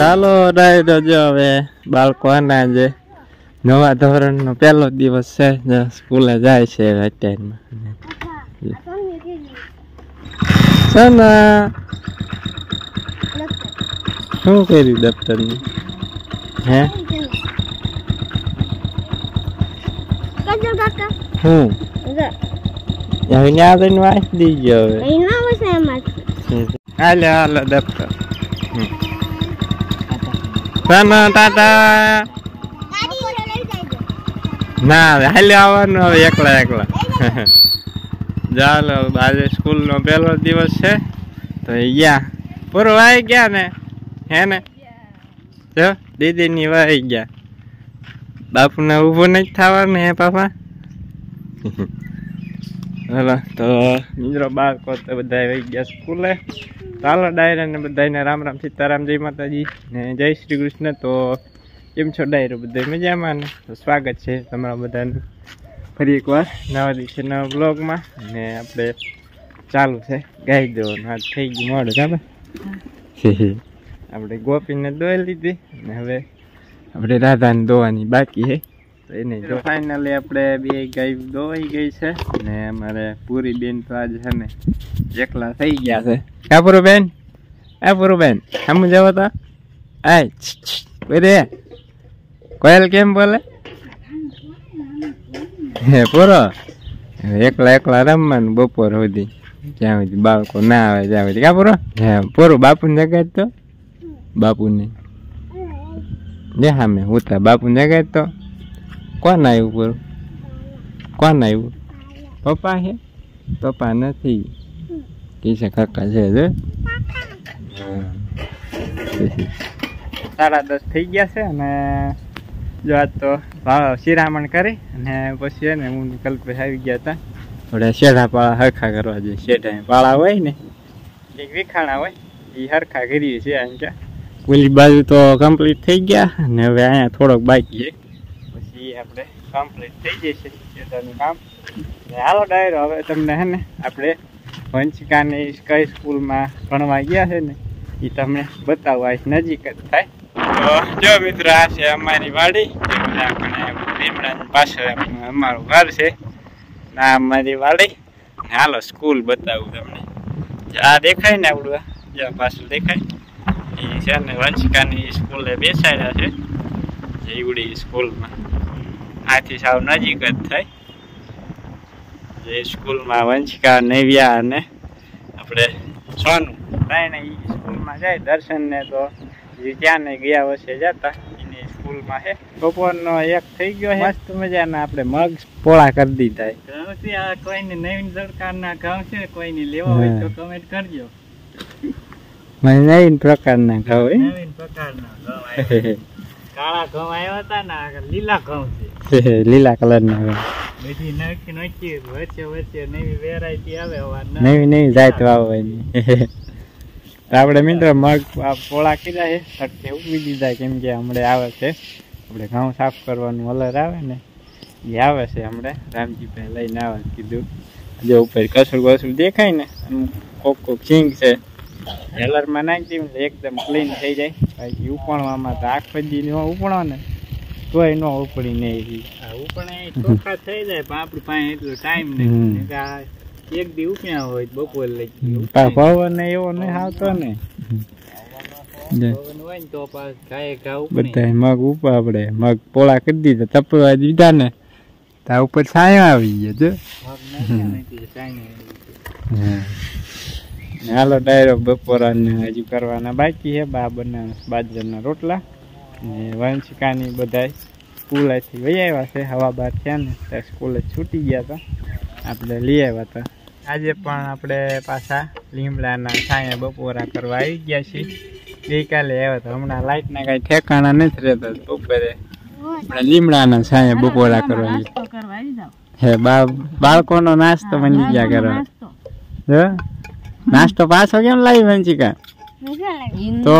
ચાલો ડાયરો જો હવે બાળકો આના જે નવા ધોરણનો પહેલો દિવસ છે, સ્કૂલે જાય છે અત્યારમાં. સના શું કર્યું દફતરનું? હે હું હવે ત્યાં જઈને વાંચી દીજો. હવે હાલે હાલો દફતર. સના ટાટા ના હાલે આવવાનું હવે એકલા એકલા. ચાલો આજે સ્કૂલનો પહેલો દિવસ છે તો ગયા પૂરો આવી ગયા ને હે ને જો દીદીની વાઈ ગયા. બાપુને ઊભું નથી થવાનું હે પાપા? હાલો તો મિત્રો બાળકો તો બધા વહી ગયા સ્કૂલે. ચાલો ડાયરા ને બધાને રામ રામ સીતારામ જય માતાજી ને જય શ્રી કૃષ્ણ. તો કેમ છો ડાયરો? બધા મજામાં ને? તો સ્વાગત છે તમારા બધાનું ફરી એકવાર નવા દિવસે નવા બ્લોગમાં. ને આપણે ચાલુ છે ગાઈ દેવાનું. આજ થઈ ગયું મોડું કાબા. આપણે ગોપીને દોઈ લીધી ને હવે આપણે રાધાને દોવાની બાકી છે. તો એને જો ફાઇનલી આપણે બે ગાય દોવાઈ ગઈ છે ને અમારે પૂરી બેન તો આજે છે ને એકલા થઈ ગયા છે. કાપુરુ બેન, આ પૂરું બેન સામું જાવ તો આય બધે કોયલ કેમ બોલે હે પૂરો? એકલા એકલા રમવાનું બપોર સુધી, જ્યાં સુધી બાળકો ના આવે ત્યાં સુધી. કા પૂરો? હે પૂરું બાપુને જગાડ તો, બાપુને જે સામે ઉતા બાપુને જગાડ તો. કોણ આવ્યું પૂરું? કોણ આવ્યું? પપ્પા છે? પપ્પા નથી, કિસે કાકા છે. જો 10:30 થઈ ગયા છે અને જો આજ તો શિરામણ કરી અને પછી ને હું કલ્પેશ આવી ગયા હતા. થોડા શેઢા પાળા હરખા કરવા જોઈએ. શેઢા પાળા હોય ને એક વિખાણા હોય એ હરખા કરીએ છીએ. એમ કે ઓલી બાજુ તો કમ્પ્લીટ થઈ ગયા અને હવે અહીંયા થોડોક બાકી છે, પછી આપણે કમ્પ્લીટ થઈ જશે શેઢાનું કામ. હાલો ડાયરો હવે તમને હે ને આપણે વંશિકાની કઈ સ્કૂલમાં ભણવા ગયા છે ને એ તમને બતાવવા નજીક જ થાય. તો જો મિત્રો આ છે અમારી વાડી. લીમડાની પાછળ અમારું ઘર છે. આ અમારી વાડી. હાલો સ્કૂલ બતાવું તમને. આ દેખાય ને આવડું જ્યાં પાછળ દેખાય એ છે ને વંશિકાની સ્કૂલે બેસાડ્યા છે જીવડી સ્કૂલમાં. આથી સાવ નજીક જ થાય. જે સ્કૂલમાં વંશિકા નેવ્યા અને આપણે સોનું ત્રણે સ્કૂલમાં જાય. દર્શનને તો ત્યાં ને ગયા વર્ષે જતા એની સ્કૂલમાં છે. બપોરનો એક થઈ ગયો છે મસ્ત મજાના. આપણે મગ પોળા કરી દીધા. કોઈને નવીન પ્રકારના ઘઉં છે, કોઈને લેવા હોય તો કમેન્ટ કરજો. મને નવીન પ્રકારના ઘઉં, નવીન પ્રકારના ઘઉં કાળા ઘઉં આવ્યા હતા ને લીલા ઘઉં છે, લીલા કલરના ઘઉં. બધી નવી નવી વચ્ચે વચ્ચે નવી વેરાયટી આવે, નવી નવી જાત વાવવાની. આપણે મિત્રો મગ પોળા કીધા છે, સટકે ઉગી દીધા. કેમ કે હમણાં આવે છે આપણે ઘઉં સાફ કરવાનું અલર આવે ને એ આવે છે. હમણાં રામજીભાઈ લઈને આવે કીધું. જો ઉપર કસુર કસુર દેખાય ને કોક કોક સિંગ છે, હેલરમાં નાખી દઉં એકદમ ક્લીન થઈ જાય. પછી ઉપણવામાં તો આખો દી ન ઉપણો ને તોય ન ઉપડી નહીં. ઉપણે ચોખ્ખા થઈ જાય પણ આપણી પાસે એટલો ટાઈમ નહીં. એક દી ઉપ્યા હોય બપોર લઈ પવન એવો નહીં આવતો ને બધા મગ ઉપર આપડે મગ પોળા કરી દીધા, તપવા દીધા ને તા ઉપર છાંયો આવી ગયો. હાલો ડાયરો બપોરાને હજુ કરવાના બાકી છે. બના બાજરાના રોટલા ને વંશિકાની બધા સ્કૂલેથી વહી આવ્યા છે. હવા બાર થયા ને ત્યાં સ્કૂલે છૂટી ગયા હતા, આપણે લઈ આવ્યા હતા. આજે પણ આપણે પાછા લીમડાના છાંયા બપોરા કરવા આવી ગયા છીએ. ગઈકાલે આવ્યા હતા. હમણાં લાઇટના કાંઈ ઠેકાણા નથી રહેતા. બપોરે આપણે લીમડાના છાંયા બપોરા કરવા હે. બાળકોનો નાસ્તો બની ગયા કરવા. નાસ્તો પાછો કેમ લાવી વંશિકા? તો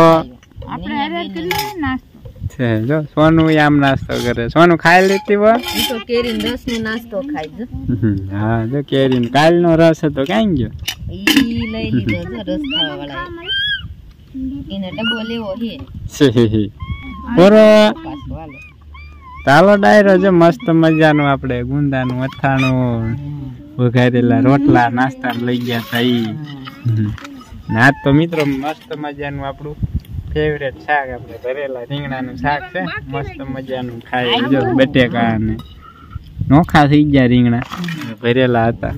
છે જો સોનું આમ નાસ્તો કરે. સોનું ખાઈ લેતી હોય તો કેરીનો રસ નો નાસ્તો ખાઈ જો. હા જો કેરીનો કાલનો રસ હતો ક્યાં ગયો? ઈ લઈ લીધો જો રસ ખાવા વાળા. એને ડબ્બો લેવો હે પૂરો ચાલો ડાયરો છે મસ્ત મજાનું આપણે ગુંદાનું અથાણું વઘારેલા રોટલા નાસ્તા લઈ ગયા હતા ઈ ના તો મિત્રો મસ્ત મજાનું આપણું ફેવરેટ શાક આપણે ભરેલા રીંગણાનું શાક છે મસ્ત મજાનું ખાય જો બટેકા અને નોખા થઈ ગયા રીંગણા ભરેલા હતા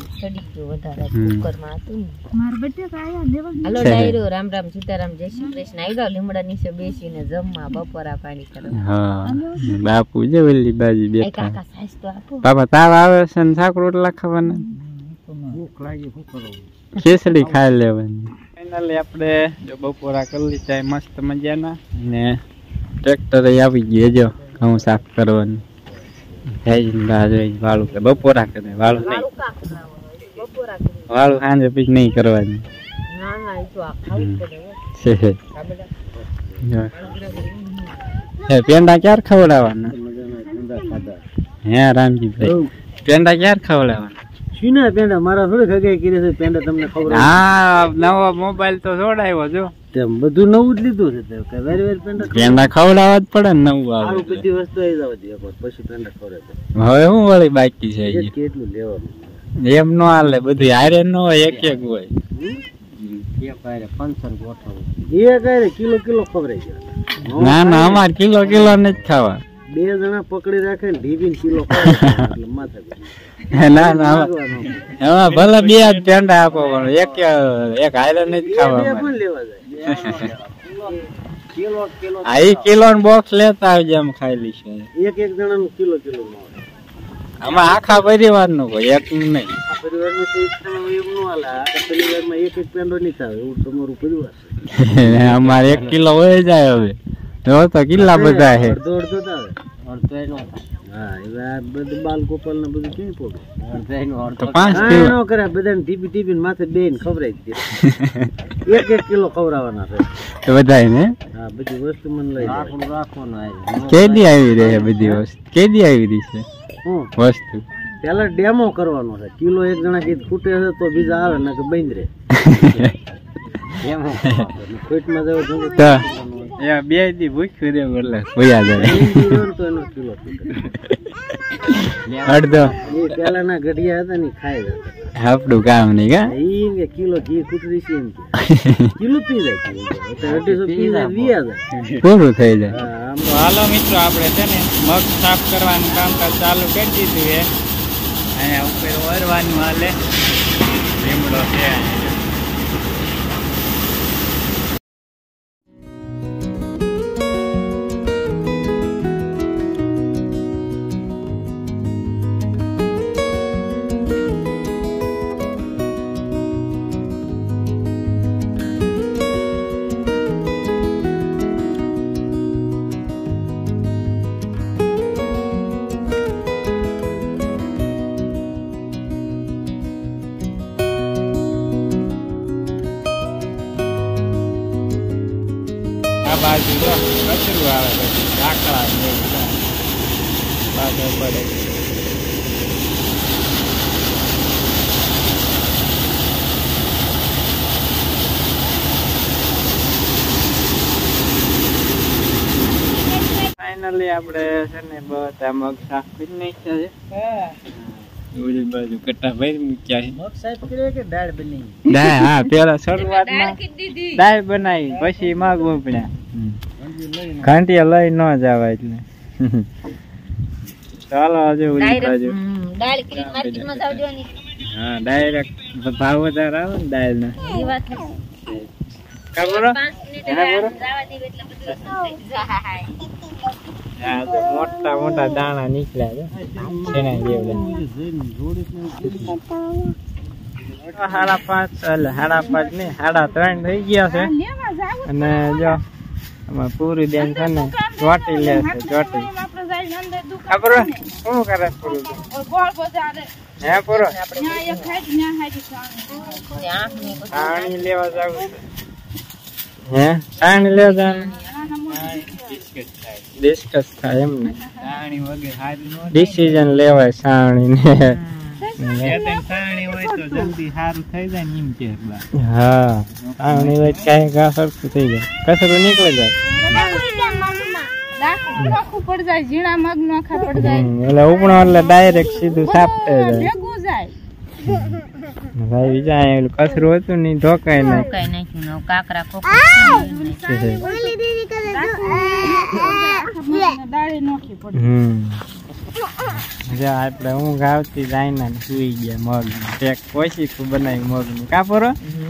હાલો ડાયરો રામ રામ સીતારામ જય શ્રી કૃષ્ણ આવ્યા લીમડા નીચે બેસીને જમવા બપોરા પાણી કરવા હા બાપુ જે ઓલી બાજી બેઠા બાપા તાવ આવે છે ને શાક રોટલા ખાવાના ભૂખ લાગી ખીચડી ખાઈ લેવાની ફાઇનલી આપણે જો બપોરા કરી લીધા મસ્ત મજાના ને ટ્રેક્ટર આવી ગયું જો ઘઉં સાફ કરવાનું વાળું કે બપોરા કરે વાળું નહીં વાળું સાંજે પછી નહીં કરવાની પેંડા ક્યારે ખવડાવવાના હે રામજીભાઈ પેંડા ક્યારે ખવડાવવાના શીના પેંડા મારા થોડી ખગાઈ કરી છે પેંડા તમને ખબર હા નવો મોબાઈલ તો જોડાયો જો તેમ બધું નવું જ લીધું છે તે કે વેર વેર પેંડા ખવડાવવા જ પડે ને નવું આવે બધી વસ્તુ આવી જાવ દે એકવાર પછી પેંડા ખવડાવે હવે હું વળી બાકી છે કેટલું લેવાનું એમ નો હાલે બધું હારે ન હોય એક એક હોય એક આરે 500 ગોઠવ એક આરે કિલો કિલો ખવડાઈ ગયા ના ના અમાર કિલો કિલો ને જ ખાવા બે જણા પકડી રાખે ને ઢીબીન કિલો ખવડાવે એટલે માથે ના ના એમાં ભલે બે જ પેંડા આપો પણ એક હારે ને જ ખાવા પણ લેવા જાય આ કિલો નું બોક્સ લેતા આવજે એમ ખાઈ લઈશું એક એક જણા નું કિલો કિલો આમાં આખા પરિવાર નું કોઈ એક નું નહીં પરિવારનું એમ નું હાલે આખા પરિવારમાં એક એક પેંડો નહીં થાય એવું તમારું પરિવાર છે અમારે 1 કિલો હોય જાય હવે જો તો કિલ્લા બધા છે અડધો અડધો આવે અડધો એનો હા એ બધું બાલ ગોપાલ ને બધું ક્યાં પોગે અડધો એનો તો 5 કિલો નો કરે બધાને ટીપી ટીપી માથે બેન ખવરાઈ દે એક એક કિલો ખવરાવવાના છે તો બધાય ને હા બધી વસ્તુ મને લઈ રાખવાનું આવે કેદી આવી રહે બધી વસ્તુ કેદી આવી રહી છે વસ્તુ પેલા ડેમો કરવાનો છે કિલો એક જણા કીધ ખૂટે છે તો બીજા આવે ને કે બંધ રે ડેમો ફીટમાં દેવો તો એ બે દી ભૂખ્યું રે એટલે ભૂયા જાય તો એનો કિલો અડધો એ પેલાના ગઢિયા હતા ને ખાઈ જતા આપણું કામ નહીં કા એ કિલો ઘી કૂતરી છે એમ કિલો પી જાય તો 250 પી જાય વિયા જાય પૂરું થઈ જાય હાલો મિત્રો આપણે છે ને મગ સાફ કરવાનું કામકાજ ચાલુ કરી દીધું છે અહીંયા ઉપર વરવાનું હાલે લીમડો છે બાજુ તો કચરું આવે પછી ઝાકળા ને પાછળ પડે ફાઇનલી આપણે છે ને બધા મગ સાફ કરી નાખ્યા છે ઓલી બાજુ કટ્ટા ભરી મૂક્યા છે મગ સાફ કરે કે દાળ બની દાળ હા પેલા શરૂઆતમાં દાળ બનાવી પછી મગ ઉપડ્યા ઘંટિયા લઈ ન જવાય એટલે ચાલો આજે ઓલી બાજુ દાળ કરીને માર્કેટમાં જાવ જોની હા ડાયરેક્ટ ભાવ વધારે આવે ને દાળ ના એ વાત છે ખબર તો મોટા મોટા દાણા નીકળ્યા છે એના જેવડા 5:30 એટલે 5:30 નહીં 3:30 થઈ ગયા છે અને જો આમાં પૂરી બેન છે ને ચોટી લે છે ચોટી ખબર શું કરે પૂરું હે પૂરો પાણી લેવા જવું હે પાણી લેવા જવાનું ડિસ્કસ થાય એમ ને ડિસિઝન લેવાય સાણી ને હા પાણી હોય કાંઈ ઘા સરખું થઈ જાય કચરો નીકળી જાય એટલે ઉપણો એટલે ડાયરેક્ટ સીધું સાફ થઈ જાય ભાઈ જાય કચરું હતું ને ઢોકાય નાખ્યું કાકરા આપણે હું ગાવતી જાય સુઈ ગયા મગ એક કોશી બનાવી મગ નું કાપરો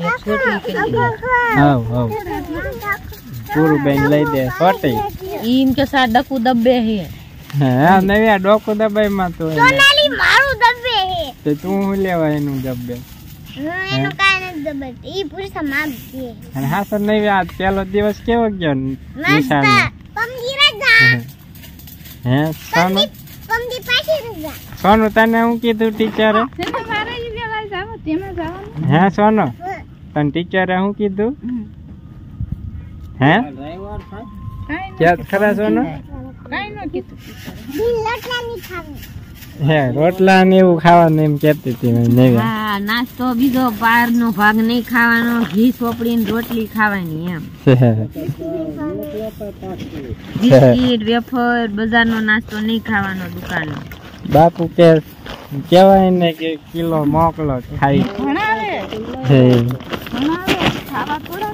પૂરું બેન લઈ દે સોટી ઈમ કે સા ડકુ દબ્બે હે હા નવી ડોકો દબાઈ માં તો સોનાલી મારું દબ્બે હે તો તું હું લેવા એનું દબ્બે એનું કાઈ ન દબ્બે ઈ પૂરી સમાપ છે અને હા સર નવી આ પહેલો દિવસ કેવો ગયો નિશાન પમજી રજા હે સોનુ પમજી પાછી રજા સોનુ તને હું કીધું ટીચરે મારે ઈ વેલા જાવ તેમાં જવાનું હે સોનુ તને ટીચરે હું કીધું હે ક્યાં ખરા સોનુ કાઈ ન કીધું લટલા ની ખાવી હે રોટલા ને એવું ખાવાનું એમ કેતી હતી મેં હા નાસ્તો બીજો બહાર નો ભાગ નહીં ખાવાનો ઘી સોપડી ને રોટલી ખાવાની એમ બિસ્કીટ વેફર બજારનો નાસ્તો નહીં ખાવાનો દુકાનનો બાપુ કે કેવાય ને કે કિલો મોકલો ખાઈ ખાવા થોડા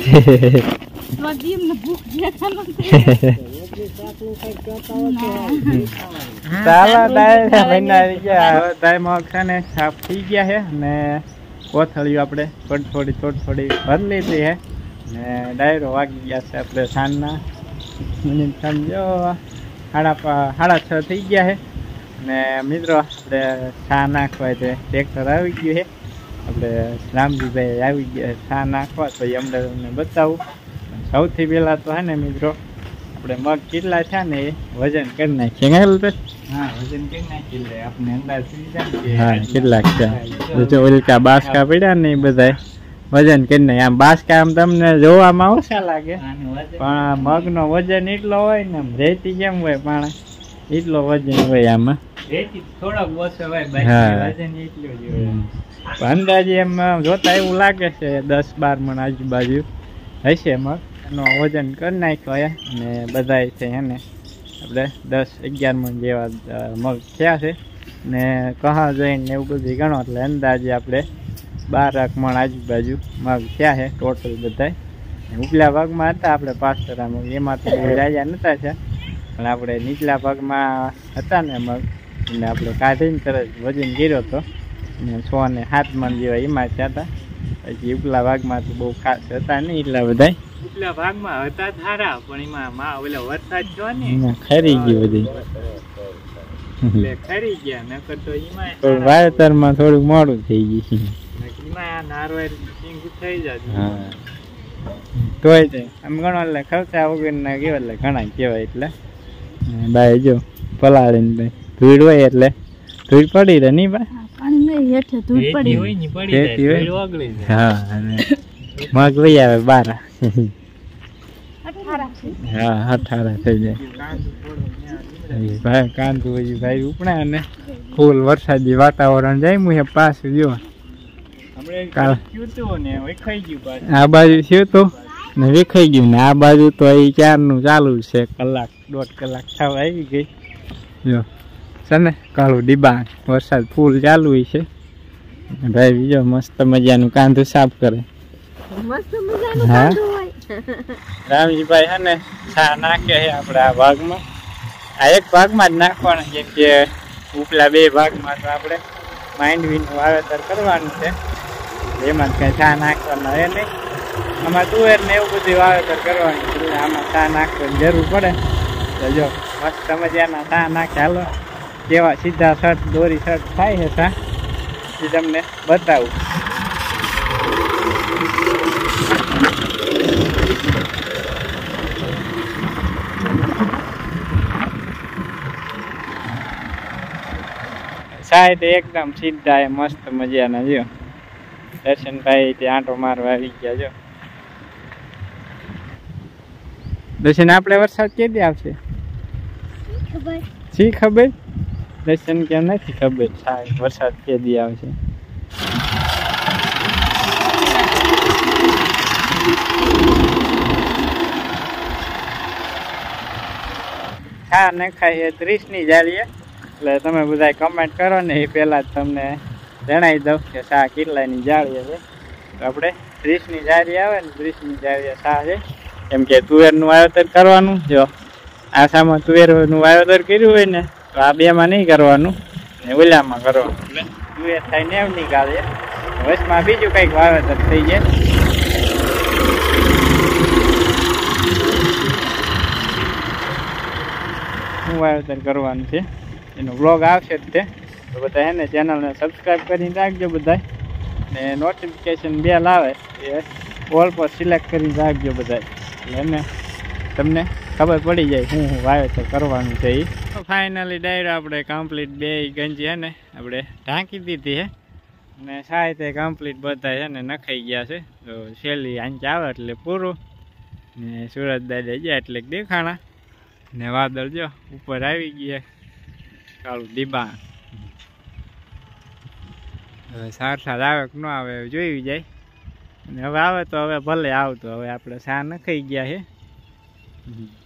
ચાલો બનાવી ગયા મગ છે ને સાફ થઈ ગયા છે ને કોથળીઓ આપણે થોડી થોડી ભરી લીધી છે ને ડાયરો વાગી ગયા છે આપણે સાંજના સમજો 6:30 થઈ ગયા છે ને મિત્રો આપણે ચા નાખવા તે ટ્રેક્ટર આવી ગયું છે આપણે રામજીભાઈ આવી ગયા ચા નાખવા તો એ અમને બતાવું સૌથી પહેલા તો હે ને મિત્રો આપણે મગ કેટલા છે ને એ વજન કરી નાખીએ હા વજન કરી નાખી લે આપણે અંદાજ હા કેટલાક છે જો ઓલકા બાસકા પડ્યા ને એ બધા વજન કરી નાખે આમ બાસકા આમ તમને જોવામાં ઓછા લાગે પણ મગનો વજન એટલો હોય ને રેતી કેમ હોય પણ એટલો વજન હોય આમાં થોડોક ઓછો હોય વજન એટલું જ હોય અંદાજે એમ જોતા એવું લાગે છે 10-12 મણ આજુબાજુ હશે મગ એનો વજન કરી નાખ્યો અને બધા છે એને આપણે 10-11 મણ જેવા મગ થયા છે ને કહા જઈને એવું બધું ગણો એટલે અંદાજે આપણે 12 મણ આજુબાજુ મગ થયા છે ટોટલ બધા ઉપલા ભાગમાં હતા આપણે 5 મગ એમાં તો બહુ રાજા નતા થયા પણ આપણે નીચલા ભાગમાં હતા ને મગ એટલે આપણે કાઢીને તરત વજન કર્યો હતો ને 6 ને 7 મણ જેવા એમાં થયા હતા પછી ઉપલા ભાગમાં તો બહુ ખાસ હતા નહીં એટલા બધા ઉપલા ભાગમાં હતા સારા પણ એમાં ઓલા વરસાદ જો ને ખરી ગયું બધી એટલે ખરી ગયા નકર તો એમાં વાવેતરમાં થોડું મોડું થઈ ગયું એમાં નારવાર સિંગ થઈ જાય હા તોય તે આમ ઘણો એટલે ખર્ચા વગરના કેવા એટલે ઘણા કહેવાય એટલે ભાઈ જો પલાળીને ભાઈ ધૂળ હોય એટલે ધૂળ પડી રહે નહીં ભાઈ હા મગ વહી આવે 12 હા 18 થઈ જાય ભાઈ કાંદું હજી ભાઈ ઉપડા ને ફૂલ વરસાદી વાતાવરણ જાય મુએ પાછું જો આ બાજુ થયું તો ને વિખાઈ ગયું ને આ બાજુ તો એ 4 નું ચાલુ છે કલાક 1.5 કલાક થવા આવી ગઈ જો છે ને કાળું ડીબા વરસાદ ફૂલ ચાલુ છે ભાઈ બીજો મસ્ત મજાનું કાંદું સાફ કરે હા રામજીભાઈ છે ને ચા નાખે છે આપણે આ ભાગમાં આ એક ભાગમાં જ નાખવાનું છે કે ઉપલા 2 ભાગમાં તો આપણે માંડવીનું વાવેતર કરવાનું છે એમાં જ કઈ ચા નાખવાનો એ નહીં આમાં તુવેર ને એવું બધું વાવેતર કરવાનું છે આમાં ચા નાખવાની જરૂર પડે તો જો મસ્ત મજાના ચા નાખે હાલો કેવા સીધા શર્ટ દોરી શર્ટ થાય છે ચા એ તમને બતાવું સાઈડ એકદમ સીધા એ મસ્ત મજાના જો દર્શનભાઈ તે આંટો મારવા આવી ગયા જો દર્શન આપણે વરસાદ કેદી આવશે શી ખબર દર્શન કેમ નથી ખબર થાય વરસાદ કે દી આવશે. શા નખાય 30ની જાળીએ એટલે તમે બધા કમેન્ટ કરો ને એ પહેલાં જ તમને જણાવી દઉં કે શા કેટલાની જાળીએ છે. તો આપણે 30ની જાળી આવે ને 30ની જાળીએ શા છે. કેમ કે તુવેરનું વાવેતર કરવાનું. જો આ સામાં તુવેરનું વાવેતર કર્યું હોય ને તો આ બેમાં નહીં કરવાનું ને ઓલામાં કરવાનું. એટલે તુવેર થાય 90ની ગાળીએ વચમાં બીજું કંઈક વાવેતર થઈ જાય. શું વાવેતર કરવાનું છે એનો બ્લોગ આવશે જ તે. તો બધા હે ને ચેનલને સબસ્ક્રાઈબ કરીને રાખજો બધા ને નોટિફિકેશન બેલ આવે એ ઓલ પર સિલેક્ટ કરીને રાખજો બધા એટલે એને તમને ખબર પડી જાય શું વાવેતર કરવાનું છે એ. ફાઇનલી ડાયરો આપણે કમ્પ્લીટ બે ગંજી હે ને આપણે ઢાંકી દીધી હે ને સાહિત્ય કમ્પ્લીટ બધા છે ને નખાઈ ગયા છે. તો છેલ્લી આંચ આવે એટલે પૂરું ને સુરત દાદા ગયા એટલે દેખાણા ને વાદળ જો ઉપર આવી ગયા કાળું દીબા. હવે સારસાર આવે કે ન આવે જોઈ જાય અને હવે આવે તો હવે ભલે આવતો. હવે આપણે સા નખાઈ ગયા છે.